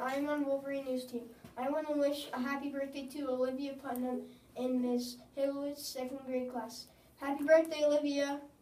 I am on Wolverine News Team. I want to wish a happy birthday to Olivia Putnam in Miss Hillwood's second grade class. Happy birthday, Olivia!